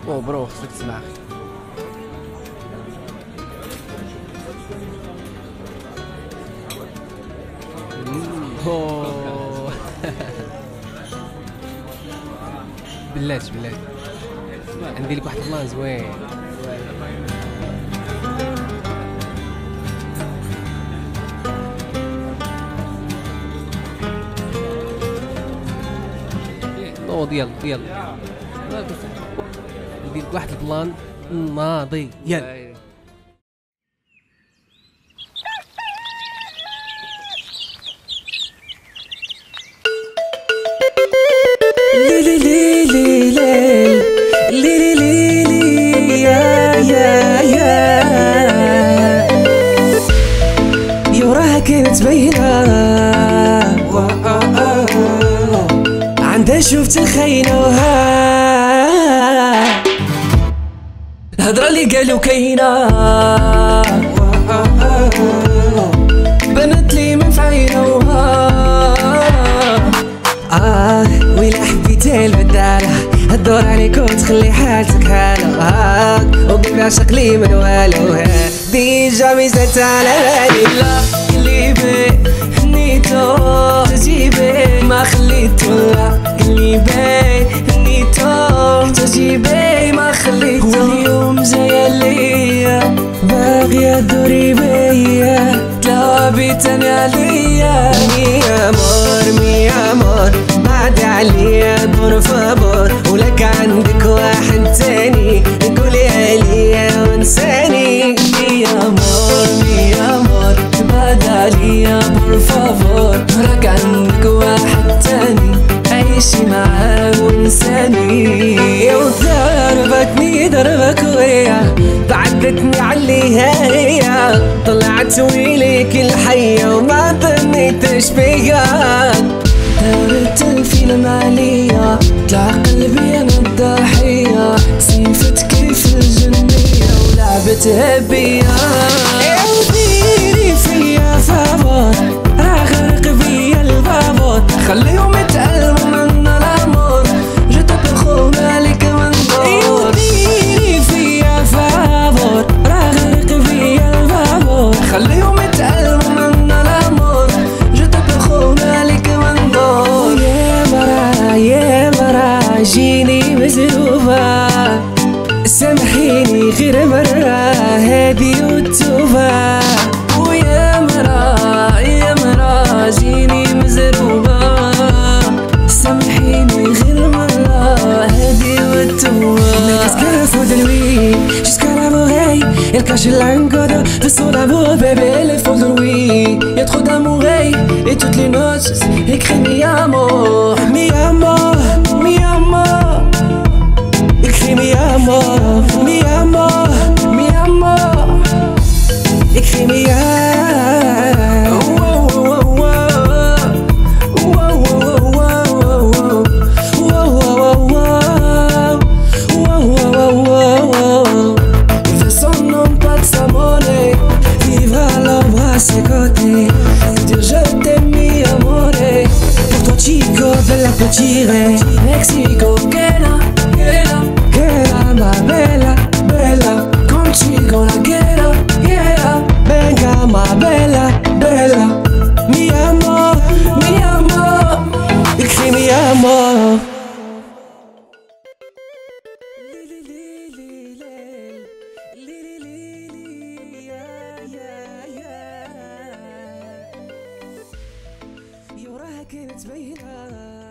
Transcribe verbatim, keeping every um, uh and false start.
او برو خصك تسمع اخي. اوه بلاتي بلاتي عندي لك واحد البلان زوين. او ديال ديال ندير لك واحد البلان ناضي يلا. ليلي ليلي ليل ليلي ليلي يا يا يا يوراها كانت باينة عندها شفت الخاينة الهضرة اللي قالوا كاينة بنت لي من فعينوها. آه ويلا حبيتي البدالة هدور عليك وتخلي حالتك حالة آه وقلبي عشق لي من والو ديجا ميزات على بالي لا اللي بيه نيتو تجيبي ما خليتو لا اللي بيه نيتو تجيبي ما خليتو واليوم جاية ليا باغية دوري بيا تلعبي تاني عليا مي امور مي امور بعد عليا بور فابور ولك عندك واحد تاني قولي عليا وانساني مي امور مي امور بعد عليا بور فابور ولك عندك واحد تاني عيشي معاه وانساني. ضربتني ضربك ويا بعدتني عليها هي طلعت ويلك الحية وما ظنيتش فيا دارت الفيلم عليا طلع قلبي انا الضحية سيفت كيف الجنية ولعبتها بيا ديري فيا فابور اغرق بيا البابور خليهم يتألموا من الامور جيت بخو مالك من دور ديري فيا فابور اغرق بيا البابور خليهم يتألموا من الامور جيت بخو مالك من دور يا مرا يا مرا جيني مزروبة سامحيني غير مرة هادي والتوبة ويا مرا يا مرا جيني مزروبة سامحيني غير مرة هادي والتوبة. Qu'est-ce faut de lui jusqu'à la l'oreille il cache l'angoisse de son amour bébé les faux de lui y'a trop d'amour et toutes les notes écrit mi amor mi amor mi amor écrit mi amor mi amor mi amor écrit mi Tiré Mexico, queda, queda, queda, ma bella, bella, contigo la quiero, quiero, venga, ma bella, bella, mi amor, mi amor, écris mi amor. يوراها كانت باينة